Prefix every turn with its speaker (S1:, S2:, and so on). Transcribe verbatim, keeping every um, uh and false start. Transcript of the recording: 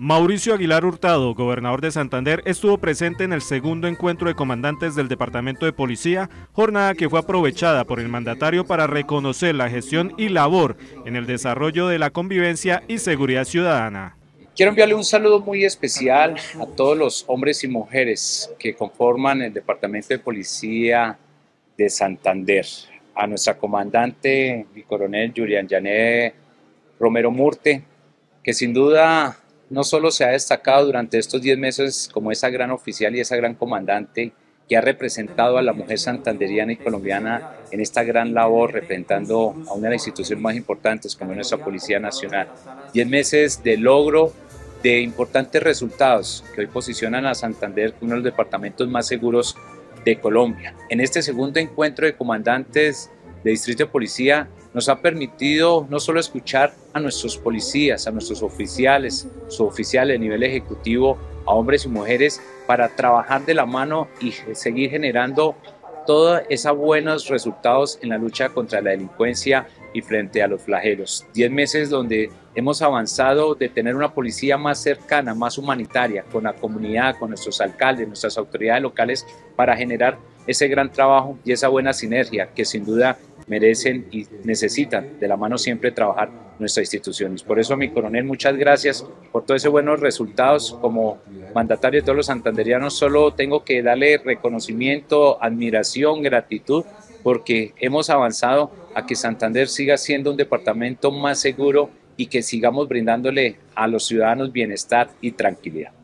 S1: Mauricio Aguilar Hurtado, gobernador de Santander, estuvo presente en el segundo encuentro de comandantes del Departamento de Policía, jornada que fue aprovechada por el mandatario para reconocer la gestión y labor en el desarrollo de la convivencia y seguridad ciudadana.
S2: Quiero enviarle un saludo muy especial a todos los hombres y mujeres que conforman el Departamento de Policía de Santander, a nuestra comandante, mi coronel Julián Jané Romero Murte, que sin duda no solo se ha destacado durante estos diez meses como esa gran oficial y esa gran comandante que ha representado a la mujer santanderiana y colombiana en esta gran labor, representando a una de las instituciones más importantes como nuestra Policía Nacional. diez meses de logro, de importantes resultados que hoy posicionan a Santander como uno de los departamentos más seguros de Colombia. En este segundo encuentro de comandantes de Distrito de Policía nos ha permitido no solo escuchar a nuestros policías, a nuestros oficiales, suboficiales a nivel ejecutivo, a hombres y mujeres, para trabajar de la mano y seguir generando todos esos buenos resultados en la lucha contra la delincuencia y frente a los flagelos. Diez meses donde hemos avanzado de tener una policía más cercana, más humanitaria, con la comunidad, con nuestros alcaldes, nuestras autoridades locales, para generar ese gran trabajo y esa buena sinergia que sin duda merecen y necesitan de la mano siempre trabajar nuestras instituciones. Por eso, mi coronel, muchas gracias por todos esos buenos resultados. Como mandatario de todos los santanderianos, solo tengo que darle reconocimiento, admiración, gratitud, porque hemos avanzado a que Santander siga siendo un departamento más seguro y que sigamos brindándole a los ciudadanos bienestar y tranquilidad.